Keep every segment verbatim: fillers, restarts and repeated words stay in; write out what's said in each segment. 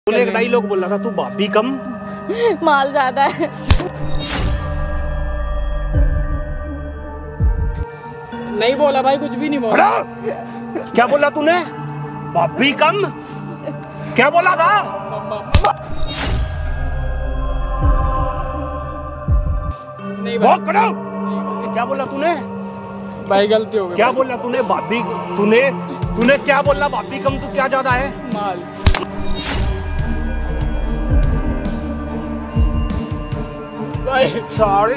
तूने एक डायलॉग बोला था, तू भाभी कम माल ज्यादा है। नहीं बोला भाई, कुछ भी नहीं बोला। क्या बोला तूने? भाभी कम क्या बोला था? नहीं भाई, क्या बोला तूने? भाई गलती हो गई। क्या बोला तूने? भाभी तूने तूने क्या बोला? भाभी कम तू क्या ज्यादा है? माल भाई सारे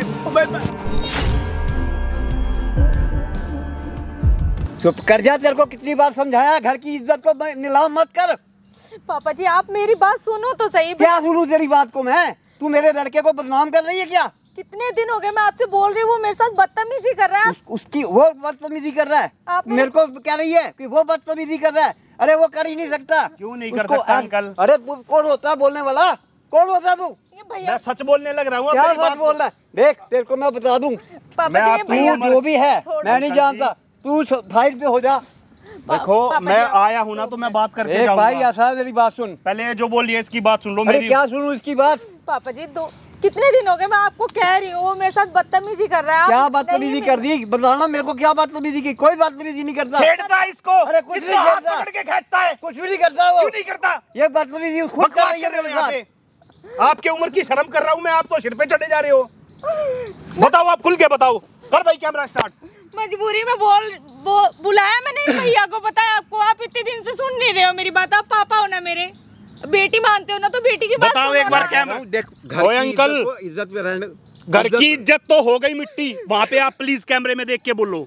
चुप कर जा, तेरे को कितनी बार समझाया घर की इज्जत को नीलाम मत कर। पापा जी आप मेरी बात सुनो तो सही। क्या सुनूं तेरी बात को मैं? तू मेरे लड़के को बदनाम कर रही है क्या? कितने दिन हो गए मैं आपसे बोल रही हूँ, वो मेरे साथ बदतमीजी कर रहा है। उस, उसकी वो बदतमीजी कर रहा है। आप मेरे को कह रही है कि वो बदतमीजी कर रहा है। अरे वो कर ही नहीं सकता। क्यों नहीं कर सकता अंकल? अरे तू कौन होता है बोलने वाला? कौन होता है तू? ये भैया मैं सच बोलने लग रहा हूँ। क्या सच बोल रहा है? देख तेरे को मैं बता दूं, पापा जी ये तू भैया जो भी है छोड़ो। मैं नहीं जानता। तू साइड पे हो जा। देखो मैं आया हूँ ना तो मैं बात करके एक भाई जाऊंगा। ऐसा है, मेरी बात सुन। पहले ये जो बोल रही है इसकी बात सुन लो अरे मेरी। क्या सुनूं इसकी बात? पापा जी दो कितने दिन हो गए मैं आपको कह रही हूँ, वो मेरे साथ बदतमीजी कर रहा है। क्या आप बदतमीजी नहीं कर दी? बताना मेरे को, क्या बदतमीजी की? कोई बदतमीजी नहीं करता। छेड़ता है इसको। अरे कुछ इसको नहीं हाथ छेड़ता। पकड़ के खींचता है। कुछ भी नहीं करता वो। क्यों नहीं करता? ये बदतमीजी खुद कर रही है मेरे यहाँ साथ। पे आपके उम्र की शर्म कर रहा हूँ मैं, आप तो सिर पे चढ़े जा रहे हो। बताओ, आप खुल के बताओ। कर भाई कैमरा स्टार्ट। मजबूरी में बोल बो, बुलाया मैंने इन भैया को, बताया आपको। आप इतने दिन से सुन नहीं रहे हो मेरी बात। आप पापा हो ना मेरे, बेटी मानते हो ना, तो बेटी की बात बताओ सुनो एक बार ना। कैमरा। देख ओए अंकल, इज्जत में रहने। घर की इज्जत तो हो गई मिट्टी। वहाँ पे आप प्लीज कैमरे में देख के बोलो।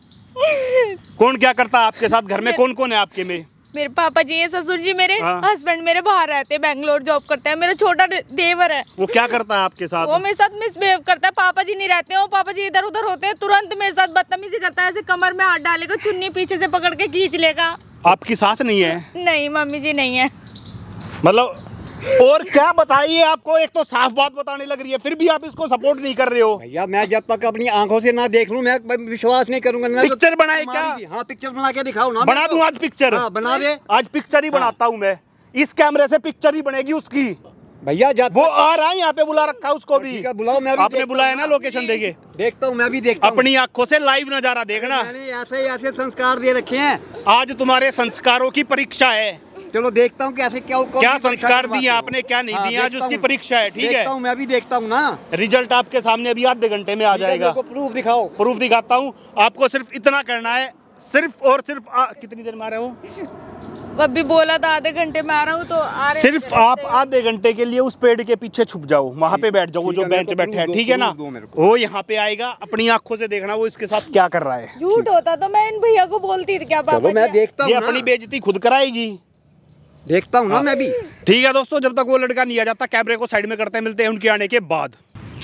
कौन क्या करता है आपके साथ? घर में कौन कौन है आपके में? मेरे पापा जी है, ससुर जी मेरे, हाँ। हस्बैंड मेरे बाहर रहते हैं, बैंगलोर जॉब करते हैं। मेरा छोटा दे- देवर है, वो क्या करता है आपके साथ? वो मेरे साथ मिसबिहेव करता है। पापा जी नहीं रहते हैं, वो पापा जी इधर उधर होते हैं, तुरंत मेरे साथ बदतमीजी करता है। ऐसे कमर में हाथ डालेगा, चुन्नी पीछे से पकड़ के खींच लेगा। आपकी सास नहीं है? नहीं मम्मी जी नहीं है। मतलब और क्या बताइए आपको? एक तो साफ बात बताने लग रही है, फिर भी आप इसको सपोर्ट नहीं कर रहे हो। भैया मैं जब तक अपनी आंखों से ना देख लूं मैं विश्वास नहीं करूंगा। मैं तो पिक्चर बनाए क्या? तुम्हारी- हाँ पिक्चर बना के दिखाओ ना। बना दूं आज पिक्चर? हाँ बना दे। आज पिक्चर ही बनाता हूँ मैं। इस कैमरे से पिक्चर ही बनेगी उसकी। भैया जब वो आ रहा है, यहाँ पे बुला रखा है उसको भी। ठीक है, बुलाओ, मैं भी आपने देखता बुलाया हूँ ना, लोकेशन देके देखता हूँ। मैं भी देखता हूँ। अपनी आंखों से लाइव नजारा देखना। मैंने ऐसे ऐसे संस्कार दे रखे हैं। आज तुम्हारे संस्कारों की परीक्षा है। चलो देखता हूँ कैसे क्या क्या संस्कार दिए आपने, क्या नहीं दिए, आज उसकी परीक्षा है। ठीक है, मैं भी देखता हूँ ना। रिजल्ट आपके सामने अभी आधे घंटे में आ जाएगा। प्रूफ दिखाओ। प्रूफ दिखाता हूँ आपको। सिर्फ इतना करना है, सिर्फ और सिर्फ आ, कितनी देर में आ रहे हो? अभी बोला था आधे घंटे में आ रहा हूँ, तो आ रहे सिर्फ आप आधे घंटे के लिए उस पेड़ के पीछे छुप जाओ, वहाँ पे बैठ जाओ, वो जो बेंच बैठे है। ठीक है ना? वो यहाँ पे आएगा, अपनी आंखों से देखना वो इसके साथ क्या कर रहा है। झूठ होता तो मैं इन भैया को बोलती थी क्या? चलो पापा मैं जी देखता ये हूँ अपनी बेइज्जती खुद कराएगी। देखता हूँ ना मैं भी। ठीक है दोस्तों, जब तक वो लड़का नहीं आ जाता कैमरे को साइड में करते हैं, मिलते हैं उनके आने के बाद।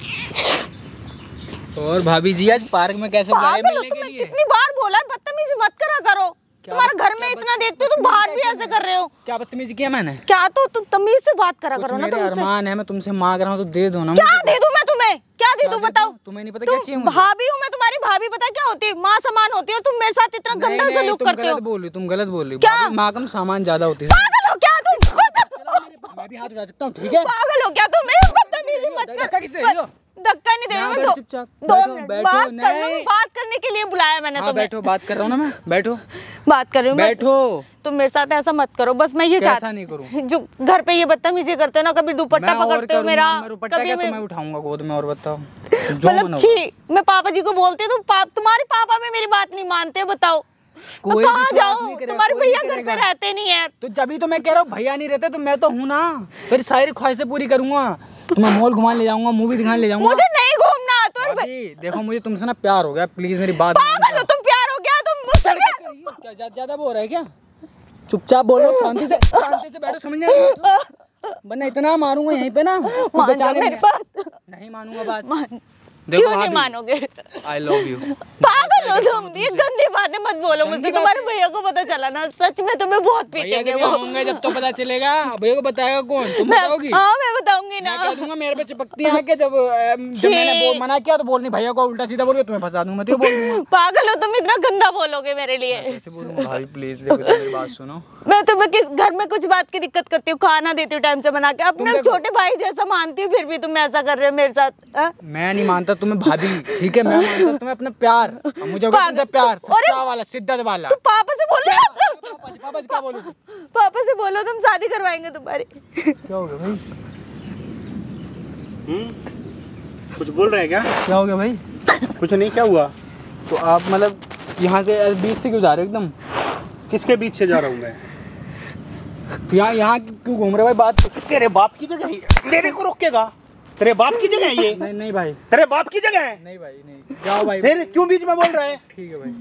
और भाभी जी आज पार्क में कैसे बुलाए पागल हो मिलने के तुम्हें, लिए? कितनी बार बोला है बदतमीजी मत करा करो। तुम्हारे घर में इतना देखते हो, तुम बाहर भी ऐसे कर रहे हो। क्या बदतमीजी किया मैंने? क्या तो तुम तमीज से बात करा करो ना। मेरे तुमसे अरमान है, मैं तुमसे मांग रहा हूँ तो दे दो ना। क्या मुझे। दे दूं मैं तुम्हें? क्या दे दूं बताओ? तुम्हें नहीं पता क्या चाहिए तुम मुझे? भाभी हूँ मैं तुम्हारी। भाभी पता क्या होती है? माँ समान होती है, और तुम मेरे साथ इतना नहीं, गंदा नहीं, सलूक तुम करते हो। गलत बोल रही हो, तुम गलत बोल रही हो। क्या? भाभी, माँ कम सामान ज्यादा होती है। पागल हो क्या तुम? मैं भी हाथ उठा सकता हूँ, ठीक है? पागल हो क्या तुम? मेरी बदतमीजी मत कर। धक्का किससे दे रही हो? धक्का नहीं दे रहा यहाँ मैं। बैठो, दो चुपचाप। दो बैठो, मिनट बैठो, बात करना, नहीं। बात करने के लिए बुलाया मैंने हाँ तुम्हें। बैठो, बात कर रहा हूँ ना मैं। बैठो बात कर रही हूँ मैं। बैठो। तुम मेरे साथ ऐसा मत करो, बस मैं ये कैसा चाहती नहीं करूँ? जो घर पे ये बदतमीजी करते हो ना, कभी दुपट्टा मैं और पकड़ते हो करूँगा, मेरा, मैं दुपट्टा कभी क्या मैं तुम्हें उठाऊंगा गोद में, और बताओ जो मतलब मन होगा। छी। मैं पापा जी को बोलती हूँ, तुम पा, तुम्हारे पापा भी मेरी बात नहीं मानते। बताओ मैं कोई कहाँ विश्वास जाऊँ? नहीं करेगा, तुम्हारे कोई भैया नहीं घर पे करेगा। रहते नहीं है। तो जब तो मैं कह रहा हूँ भैया नहीं रहते तो मैं तो हूँ ना, फिर सारी ख्वाहिशें पूरी करूंगा। तुम्हें मॉल घुमाने ले जाऊंगा, मूवी दिखाने ले जाऊंगा। मुझे नहीं घूमना। तो भाभी, देखो मुझे तुमसे ना प्यार हो गया, प्लीज मेरी बात पागल हो तुम? प्यार हो गया तुम मुझसे? प्यार- क्या ज्यादा ज्यादा बोल रहा है क्या? चुपचाप बोलो, शांति से शांति से बैठो, समझ नहीं वरना इतना मारूंगा यहीं पे ना, मान जाओ बेचारे मेरी में- बात। नहीं मानूंगा बात। मान- देखो क्यों नहीं भाभी, मानोगे? I love you. पागल हो तुम? ये गंदी बातें मत बोलो मुझसे। गंदी तुम्हारे बातें? भैया को पता चला ना, सच में तुम्हें बहुत भैया पीटेंगे जब वो। होंगे जब तो पता चलेगा। भैया को बताएगा कौन? तुम मैं- बताओगी? हाँ मैं बताऊंगी ना। मैं कह दूंगा मेरे पे चिपकती है कि जब अम, जब मैंने बोल मना किया तो बोलनी भैया को उल्टा सीधा बोल के तुम्हें फंसा दूंगा, मैं तो बोल दूंगा। पागल हो तुम? इतना गंदा बोलोगे मेरे लिए? कैसे बोलूंगा भाई, प्लीज देखो मेरी बात सुनो। मैं तुम्हें किस घर में कुछ बात की दिक्कत करती हूँ, खाना देती हूँ टाइम से बना के, अपने छोटे भाई जैसा मानती हूँ, फिर भी तुम ऐसा कर रहे हो मेरे साथ। आ? मैं नहीं मानता तुम्हें भाभी, ठीक है, मैं मानता तुम्हें अपना प्यार, मुझे होगा तुमसे प्यार, सच्चा वाला, शिद्दत वाला। तो पापा से बोलो ना। पापा से, पापा से क्या बोलूं? पापा से बोलो तुम शादी करवाएंगे तुम्हारी। क्या हो गया भाई? हम्म कुछ बोल रहे हैं क्या? क्या हो गया भाई? कुछ नहीं, क्या हुआ? तो आप मतलब यहाँ से बीच से क्यों जा रहे हो एकदम? किसके बीच से जा रहा हूँ मैं? तो यहाँ यहाँ क्यों घूम रहे हो भाई? बात तेरे बाप की जगह है, मेरे को रोकेगा? तेरे बाप की जगह है ये? नहीं नहीं भाई, तेरे बाप की जगह है? नहीं भाई नहीं, जाओ भाई। फिर क्यों बीच में बोल रहा है? ठीक है भाई।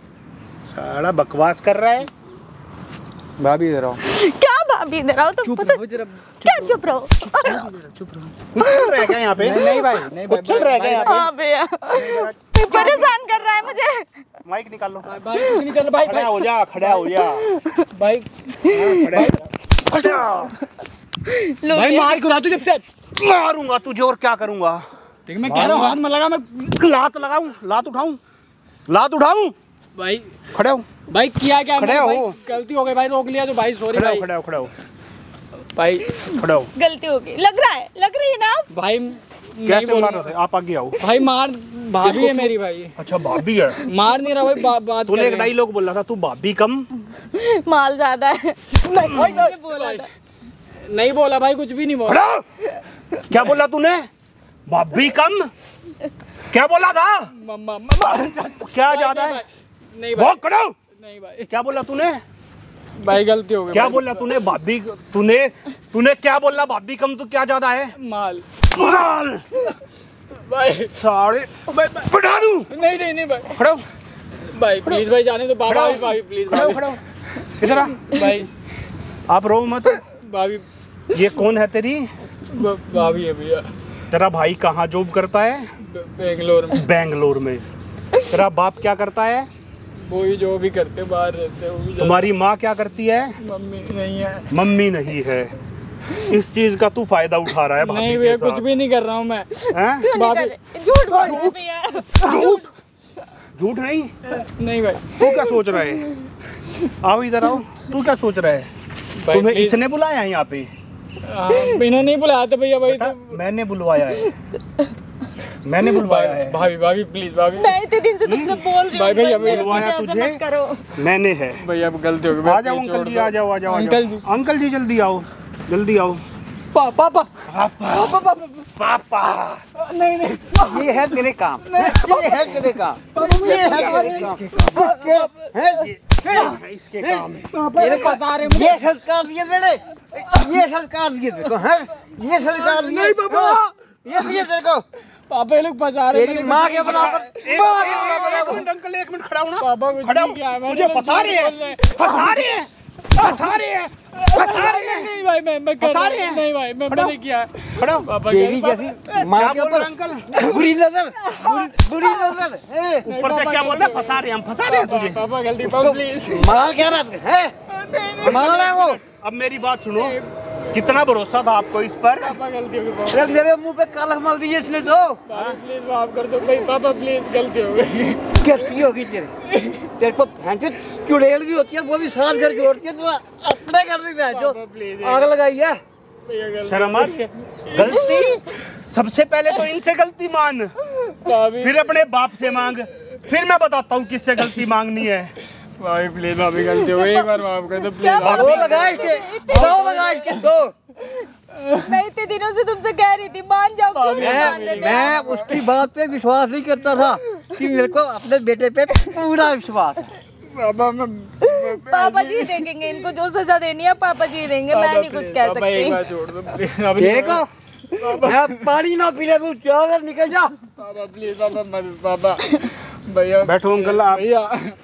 साला बकवास कर रहा है। भाभी इधर आओ। क्या भाभी इधर आओ? तुम चुप पता रहो जरा, क्या चुप रहो? चुप रहो। कुछ चल रहा है क्या यहाँ पे? नहीं नहीं भाई, नहीं भाई, कुछ चल रहा है क्या यहाँ हाँ भैया, परेशान कर रहा है मुझे। पे? माइक निकाल लो। भाई भाई कुछ नहीं चल रहा भाई। खड़ा हो जा, खड़ा हो जा भाई खड़ा खड़ा। लो भाई ये। मार खुला तू जब से। मारूंगा तुझे और क्या करूंगा? ठीक है, मैं कह रहा हूँ हाथ में लगा, मैं लात लगाऊं, लात उठाऊं, लात उठाऊं? भाई खड़े हो, भाई किया क्या खड़े मैंने? हो। भाई गलती हो गई भाई, रोक लिया तो भाई सॉरी खड़े हो, भाई। खड़े हो, खड़े हो, भाई खड़े हो। गलती हो गई, लग रहा है, लग रही है ना आप? भाई नहीं कैसे बोल मार रहे थे आप? आगे आओ। भाई मार, भाभी है मेरी भाई। अच्छा भाभी है? मार नहीं रहा भाई, बा, बात तूने कर एक रहे हैं। डायलॉग बोला था, तू भाभी कम। माल ज्यादा है। मैंने बोला था। नहीं बोला भाई, कुछ भी नहीं बोला। खड़ा हो। क्या बोला तूने? भाभी कम? क्या बोला था? मम्मा मम्मा क्या ज्यादा है? नहीं भाई, वो खड़ा हो। नहीं भाई, क्या बोला तूने? भाई गलती हो गई। क्या भाई। बोला तूने? भाभी तूने तूने क्या बोला? भाभी कम तो क्या ज्यादा है? माल माल भाई, साढ़े भाई भाई, बढ़ा दूं। नहीं नहीं नहीं भाई, खड़ा हो, भाई प्लीज भाई जाने दो। बाबा भी, भाभी प्लीज खड़ा हो, भाभी खड़ा हो। इधर आ। भाई, आप रो मत। भाभी ये कौन है तेरी? ब- भाभी है भैया, तेरा भाई कहाँ जॉब करता है? ब- बेंगलोर में। बेंगलोर में। तेरा बाप क्या करता है? वो ही जो भी करते बाहर रहते हैं, वो भी जाते- तुम्हारी माँ क्या करती है? मम्मी नहीं है। मम्मी नहीं है। इस चीज का तू फायदा उठा रहा है भाभी नहीं के भैया, साथ। कुछ भी नहीं कर रहा हूँ मैं। हैं? क्यों नहीं कर रहे? झूठ बोल रहे हो भैया। झूठ झूठ नहीं। नहीं भाई, तू क्या सोच रहा है? आओ इधर आओ। तू क्या सोच रहा है? भाई तुम्हें please। इसने बुलाया है यहाँ पे? हाँ, इन्होंने नहीं बुलाया था भैया भाई। बेटा, तो मैंने बुलवाया है। मैंने बुलवाया है। भाभी भाभी प्लीज भाभी। मैं इतने दिन से तुमसे बोल रही भाई हूँ, भैया, मेरे बुलवाया पीछे ऐसा तुझे? मत करो। मैंने है। भैया अब गलती हो गई। आ जाओ अंकल जी, आ जाओ, आ जाओ, आ अंकल जाओ। जी। अंकल जी जल्दी आओ, जल्दी आओ। पापा पापा पापा पापा पापा नहीं नहीं ये है तेरे काम, ये है तेरे काम, ये है तेरे काम, है ये इसके काम है। मेरे पास आ रहे मुझे। ये संस्कार दिए तेरे, ये संस्कार दिए तेरे को, है ये संस्कार दिए। नहीं बाबा। ये दिए तेरे को। पापा ये लोग फंसा रहे तेरी माँ के बराबर, एक माँ के बराबर। एक मिनट अंकल, एक मिनट खड़ा होना। पापा कुछ खड़ा नहीं किया है, हो। मैंने मुझे तो फंसा रहे हैं, बोल रहे हैं। फंसा रहे हैं, फंसा रहे हैं, फंसा रहे हैं। नहीं भाई, मैं मैं कर फंसा रहा रहे हूँ। हैं। नहीं भाई, मैं खड़ा हो। मैंने किया। खड़ा हो। पापा तेरी कह- जैसी माँ क्या के बोल रहे ऊपर हैं अंकल? बुरी नजर, बुरी बुरी नजर, है। ऊपर से क्या बोल रहे हैं? फंसा रहे हैं, हम फंसा रहे हैं तुझे। पापा गलती, पापा प्लीज। माल क्या रहा है, माल रहा है वो। अब मेरी बात सुनो, कितना भरोसा था आपको इस पर? पापा गलती हो गई पापा। अरे मेरे मुंह पे काला मल दिए इसने तो। पापा प्लीज माफ कर दो भाई। पापा प्लीज, गलती हो गई। कैसी होगी तेरे, तेरे को भैंस चुड़ैल भी होती है, वो भी साथ घर जोड़ती है, तो अपने घर में भैंस पापा प्लीज, आग लगाई है। भैया गलती। शर्म आ रही है? गलती सबसे पहले तो इनसे गलती मान, भाभी फिर अपने बाप से मांग, फिर मैं बताता हूँ किससे गलती मांगनी है। भाभी प्लीज, भाभी गलती हो गई, एक बार माफ कर दो प्लीज। क्या भाभी। दो लगा इसके, दो लगा इसके, दो। मैं इतने दिनों से तुमसे कह रही थी मान जाओ, क्यों नहीं मान मैं रहे थे? मैं उसकी बात पे विश्वास नहीं करता था कि मेरे को अपने बेटे पे पूरा विश्वास है। पापा मैं पापा जी देखेंगे, इनको जो सजा देनी है पापा जी देंगे, मैं नहीं कुछ कह पापा एक बार सकती। छोड़ दो प्लीज। अभी नहीं- देखो मैं पानी ना पीले तू चल निकल जा। पापा प्लीज, पापा मत, पापा भैया बैठो अंकल, आप भैया।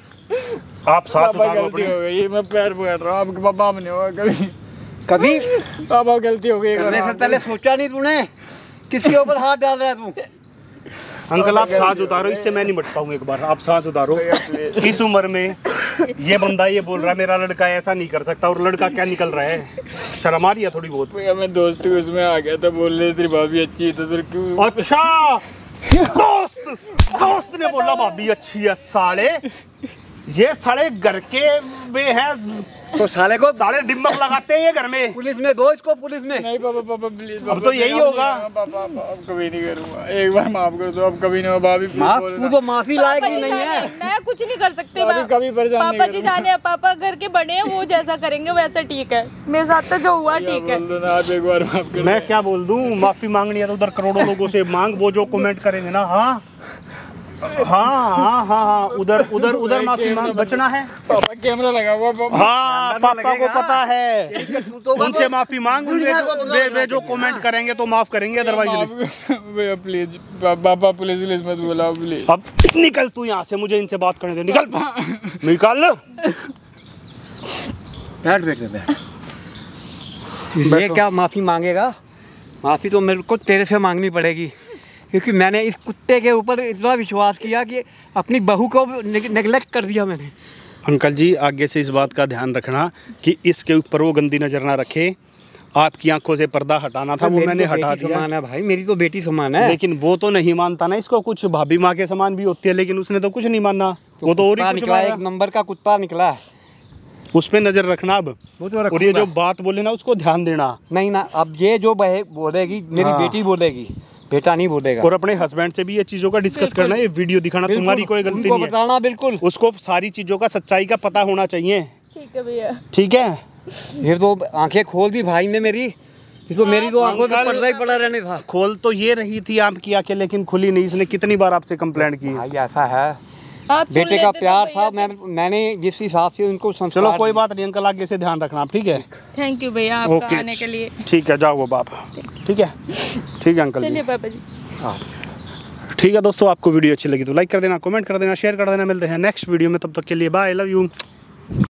आप साथ पापा उतारो गलती अपने। हो गई, मैं पैर पकड़ रहा हूँ। आपके पापा में नहीं होगा कभी। कभी पापा गलती हो गई। करने से पहले सोचा नहीं तूने, किसके ऊपर हाथ डाल रहा है तू। अंकल आप सांस उतारो, इससे मैं निपट पाऊँ। एक बार आप सांस उतारो। इस उम्र में ये बंदा ये बोल रहा है मेरा लड़का ऐसा नहीं कर सकता, और लड़का क्या निकल रहा है? शर्म आ रही है थोड़ी बहुत? भैया मैं दोस्ती उसमें आ गया था, बोल रहे तेरी भाभी अच्छी है तो फिर क्यों? अच्छा दोस्त दोस्त ने बोला भाभी अच्छी है? साले ये साले घर के वे हैं तो साले को साले डिम्बक लगाते हैं ये घर में। पुलिस में दो इसको, पुलिस में। नहीं पापा पापा प्लीज। अब तो यही होगा। पापा अब कभी नहीं करूँगा, एक बार माफ कर दो, अब कभी नहीं। भाभी माफ, तू तो माफी लायक ही नहीं है। मैं कुछ नहीं कर सकते। भाभी कभी परेशान नहीं पापा जी जाने, पापा घर के बड़े हैं, वो जैसा करेंगे वैसा ठीक है। मेरे साथ तो जो हुआ ठीक है। बोल दो ना आप, एक बार माफ कर। मैं क्या बोल दूं, माफी मांगनी है तो उधर करोड़ों लोगों से मांग, वो जो कमेंट करेंगे ना। हाँ हाँ हाँ हाँ हाँ उधर उधर उधर माफी मांग, बचना है। पापा कैमरा लगा हुआ पापा। हाँ पापा को पता है, उनसे माफी मांग। वे, वे, वे जो कमेंट करेंगे तो माफ करेंगे, अदरवाइज भैया प्लीज पापा प्लीज प्लीज मत बोला प्लीज। अब निकल तू यहाँ से, मुझे इनसे बात करने दे। निकल निकल। बैठ बेटे बैठ। ये क्या माफी मांगेगा? माफी तो मेरे को तेरे से मांगनी पड़ेगी, क्योंकि मैंने इस कुत्ते के ऊपर इतना विश्वास किया कि अपनी बहू को नेगलेक्ट कर दिया मैंने। अंकल जी आगे से इस बात का ध्यान रखना कि इसके ऊपर वो गंदी नजर ना रखे। आपकी आंखों से पर्दा हटाना था, वो मैंने हटा दिया। समान है भाई, मेरी तो बेटी समान है। लेकिन वो तो नहीं मानता ना इसको, कुछ भाभी माँ के समान भी होती है, लेकिन उसने तो कुछ नहीं माना। वो तो और ही कुछ निकला, एक नंबर का कुत्ता निकला है। उस पे नजर रखना अब। वो तो और ये जो बात बोले ना उसको ध्यान देना। नहीं ना, अब ये जो बहे बोलेगी मेरी हाँ। बेटी बोलेगी, बेटा नहीं बोलेगा। और अपने हस्बैंड से भी ये चीजों का डिस्कस करना, ये वीडियो दिखाना, तुम्हारी कोई गलती उनको नहीं है। बताना बिल्कुल, उसको सारी चीजों का सच्चाई का पता होना चाहिए। ठीक है भैया। ठीक है। फिर तो आंखें खोल दी भाई ने मेरी। तो मेरी तो आंखों में पर्दा ही पड़ा रहने था। खोल तो ये रही थी आपकी आंखें, लेकिन खुली नहीं। इसने कितनी बार आपसे कंप्लेंट की। भाई ऐसा है, आप सुन बेटे का लेते तो प्यार भैया। था। मैं मैंने जिस हिसाब से उनको संस्कार चलो कोई बात नहीं अंकल, आगे से ध्यान रखना आप। ठीक है। थैंक यू भैया आपका आने के लिए। ठीक है, जाओ वो बाप। ठीक है ठीक है अंकल जी। चलिए पापा जी। ठीक है दोस्तों, आपको वीडियो अच्छी लगी तो लाइक कर देना, कमेंट कर देना, शेयर कर देना। मिलते हैं नेक्स्ट वीडियो में, तब तक के लिए बाय, लव यू।